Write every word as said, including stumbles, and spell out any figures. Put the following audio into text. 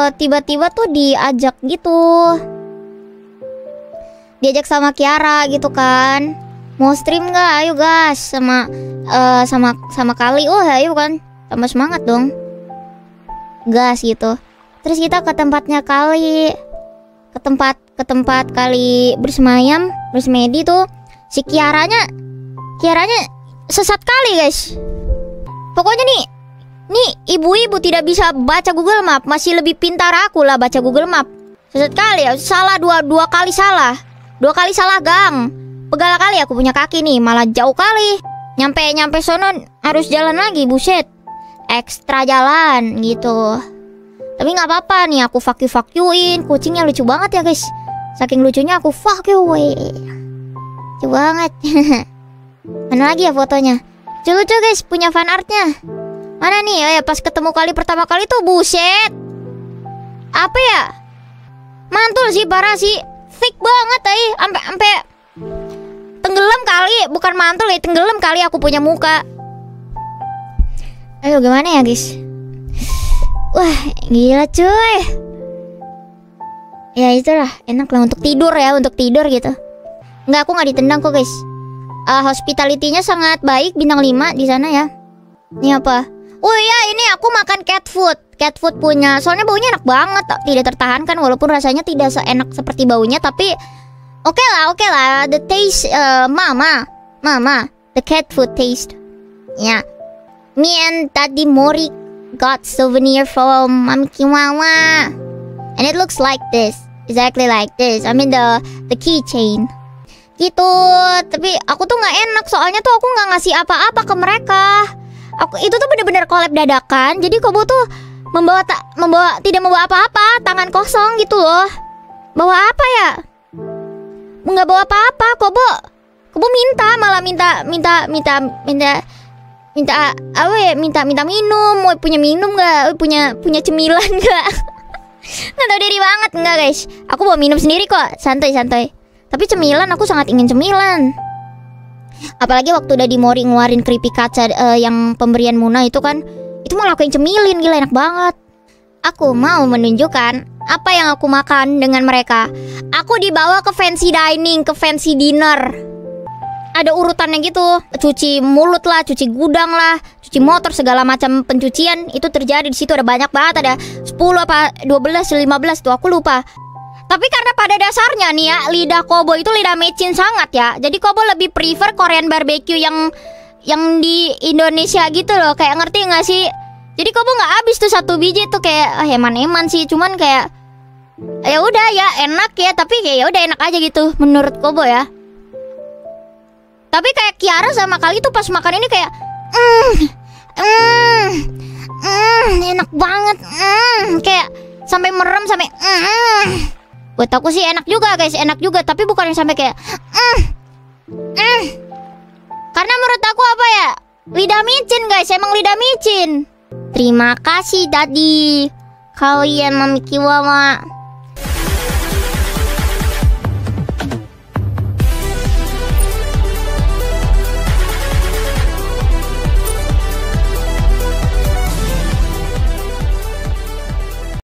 uh, tiba-tiba tuh diajak gitu. Diajak sama Kiara gitu kan. Mau stream nggak? Ayo gas sama uh, sama sama Kali. Oh ayo kan, tambah semangat dong. Gas gitu. Terus kita ke tempatnya Kali, ke tempat ke tempat Kali bersemayam, bersemedi tuh. Si Kiaranya, Kiaranya sesat kali guys. Pokoknya nih, nih ibu-ibu tidak bisa baca Google Map, masih lebih pintar aku lah baca Google Map. Sesat kali ya, salah dua dua kali salah, dua kali salah gang. Pegal kali aku punya kaki nih, malah jauh kali. Nyampe nyampe sono harus jalan lagi, buset. Ekstra jalan gitu. Tapi nggak apa-apa nih, aku fuck you fuck youin. Kucingnya lucu banget ya guys. Saking lucunya aku fuck you wey. Lucu banget. Mana lagi ya fotonya? Lucu-lucu guys, punya fan artnya. Mana nih? Oh ya, pas ketemu Kali pertama kali tuh buset. Apa ya? Mantul sih, parah sih. Thick banget eh. Ampe ampe tenggelam kali, bukan mantul ya, tenggelam kali aku punya muka. Ayo gimana ya guys? Wah, gila cuy. Ya itulah, enak lah untuk tidur ya, untuk tidur gitu. Enggak, aku nggak ditendang kok guys. Uh, hospitality-nya sangat baik, bintang lima di sana ya. Ini apa? Oh iya, ini aku makan cat food. Cat food punya, soalnya baunya enak banget, tidak tertahankan walaupun rasanya tidak seenak seperti baunya, tapi oke okay lah, oke okay lah. The taste, uh, mama, mama, the cat food taste. Ya, yeah. Me and Tadi Mori got souvenir from Mami Kiwawa, and it looks like this, exactly like this. I mean the the keychain. Gitu, tapi aku tuh nggak enak soalnya tuh aku nggak ngasih apa-apa ke mereka. Aku itu tuh bener-bener collab dadakan. Jadi Kobo tuh membawa tak membawa tidak membawa apa-apa, tangan kosong gitu loh. Bawa apa ya? Nggak bawa apa-apa. Kobo, Kobo minta malah minta minta minta minta minta apa ya? Minta minta minum. Mau punya minum nggak? Punya punya cemilan nggak? Nggak tahu diri banget nggak guys? Aku bawa minum sendiri kok, santai-santai. Tapi cemilan aku sangat ingin cemilan. Apalagi waktu udah di Mori ngeluarin keripik kaca uh, yang pemberian Muna itu kan, itu malah aku yang cemilin, gila enak banget. Aku mau menunjukkan apa yang aku makan dengan mereka. Aku dibawa ke fancy dining, ke fancy dinner. Ada urutannya gitu. Cuci mulut lah, cuci gudang lah, cuci motor, segala macam pencucian itu terjadi di situ. Ada banyak banget, ada sepuluh apa dua belas, lima belas tuh aku lupa. Tapi karena pada dasarnya nih ya, lidah Kobo itu lidah mecin sangat ya. Jadi Kobo lebih prefer Korean barbecue yang yang di Indonesia gitu loh. Kayak ngerti gak sih? Jadi Kobo nggak habis tuh satu biji tuh, kayak ah, eman-eman sih. Cuman kayak ya udah ya enak ya, tapi kayak ya udah enak aja gitu menurut Kobo ya. Tapi kayak Kiara sama Kali tuh pas makan ini kayak mm, mm, mm, enak banget, mm, kayak sampai merem sampai mm. Buat aku sih enak juga guys, enak juga. Tapi bukan yang sampai kayak mm, mm. Karena menurut aku apa ya, lidah micin guys, emang lidah micin. Terima kasih tadi kalian Mami Kiwawa.